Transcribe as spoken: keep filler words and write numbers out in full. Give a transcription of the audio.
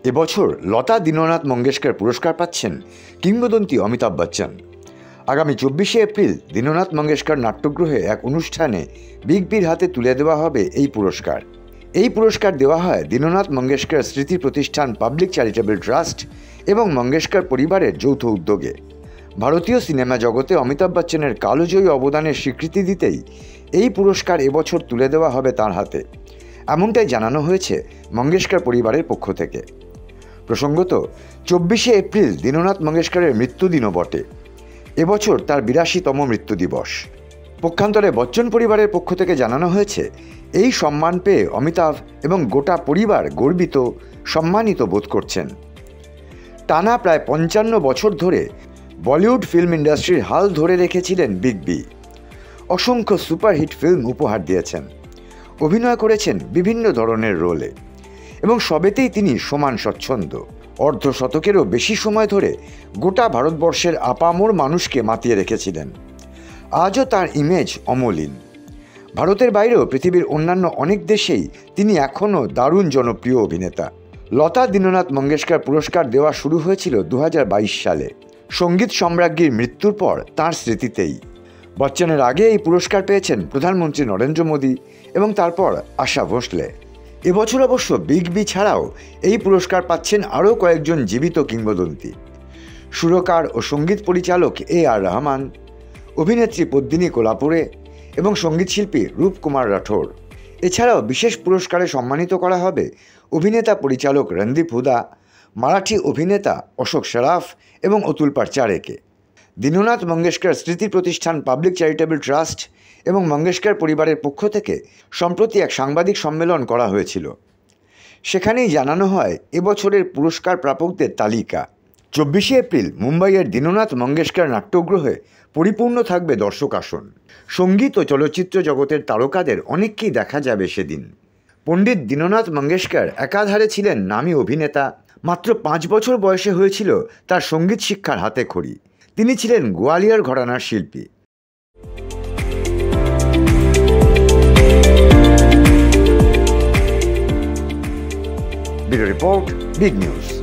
এবছর লতা দীননাথ মঙ্গেশকর পুরস্কার পাচ্ছেন কিংবদন্তি অমিতাভ বচ্চন। আগামী চব্বিশে এপ্রিল দীননাথ মঙ্গেশকর নাট্যগৃহে এক অনুষ্ঠানে বিগ বির হাতে তুলে দেওয়া হবে এই পুরস্কার। এই পুরস্কার দেওয়া হয় দীননাথ মঙ্গেশকর স্মৃতি প্রতিষ্ঠান পাবলিক চ্যারিটেবল ট্রাস্ট এবং মঙ্গেশকর পরিবারের যৌথ উদ্যোগে। ভারতীয় সিনেমা জগতে অমিতাভ বচ্চনের কালজয়ী অবদানের স্বীকৃতি দিতেই এই পুরস্কার এবছর তুলে দেওয়া হবে তাঁর হাতে, এমনটাই জানানো হয়েছে মঙ্গেশকর পরিবারের পক্ষ থেকে। প্রসঙ্গত, চব্বিশে এপ্রিল দীননাথ মঙ্গেশকরের মৃত্যুদিনও বটে। এবছর তার বিরাশিতম মৃত্যু দিবস। পক্ষান্তরে বচ্চন পরিবারের পক্ষ থেকে জানানো হয়েছে, এই সম্মান পেয়ে অমিতাভ এবং গোটা পরিবার গর্বিত, সম্মানিত বোধ করছেন। টানা প্রায় পঞ্চান্ন বছর ধরে বলিউড ফিল্ম ইন্ডাস্ট্রির হাল ধরে রেখেছিলেন বিগ বি। অসংখ্য সুপারহিট ফিল্ম উপহার দিয়েছেন, অভিনয় করেছেন বিভিন্ন ধরনের রোলে এবং সবেতেই তিনি সমান স্বচ্ছন্দ। অর্ধ শতকেরও বেশি সময় ধরে গোটা ভারতবর্ষের আপামর মানুষকে মাতিয়ে রেখেছিলেন। আজও তার ইমেজ অমলিন। ভারতের বাইরেও পৃথিবীর অন্যান্য অনেক দেশেই তিনি এখনও দারুণ জনপ্রিয় অভিনেতা। লতা দীননাথ মঙ্গেশকর পুরস্কার দেওয়া শুরু হয়েছিল দু হাজার বাইশ সালে, সঙ্গীত সম্রাজ্ঞীর মৃত্যুর পর তাঁর স্মৃতিতেই। বচ্চনের আগে এই পুরস্কার পেয়েছেন প্রধানমন্ত্রী নরেন্দ্র মোদী এবং তারপর আশা ভোঁসলে। এবছর অবশ্য বিগ বি ছাড়াও এই পুরস্কার পাচ্ছেন আরও কয়েকজন জীবিত কিংবদন্তি। সুরকার ও সঙ্গীত পরিচালক এ আর রহমান, অভিনেত্রী পদ্মিনী কোলাপুরে এবং সঙ্গীতশিল্পী রূপকুমার রাঠোর। এছাড়াও বিশেষ পুরস্কারে সম্মানিত করা হবে অভিনেতা পরিচালক রণদীপ হুদা, মারাঠি অভিনেতা অশোক সরাফ এবং অতুল পারচারেকে। দীননাথ মঙ্গেশকর স্মৃতি প্রতিষ্ঠান পাবলিক চ্যারিটেবল ট্রাস্ট এবং মঙ্গেশকর পরিবারের পক্ষ থেকে সম্প্রতি এক সাংবাদিক সম্মেলন করা হয়েছিল। সেখানেই জানানো হয় এবছরের পুরস্কার প্রাপকদের তালিকা। চব্বিশে এপ্রিল মুম্বাইয়ের দীননাথ মঙ্গেশকর নাট্যগৃহে পরিপূর্ণ থাকবে দর্শক আসন। সঙ্গীত ও চলচ্চিত্র জগতের তারকাদের অনেককেই দেখা যাবে সেদিন। পণ্ডিত দীননাথ মঙ্গেশকর একাধারে ছিলেন নামী অভিনেতা। মাত্র পাঁচ বছর বয়সে হয়েছিল তার সঙ্গীত শিক্ষার হাতে খড়ি। তিনি ছিলেন গোয়ালিয়র ঘরানার শিল্পী। Bureau report, big news.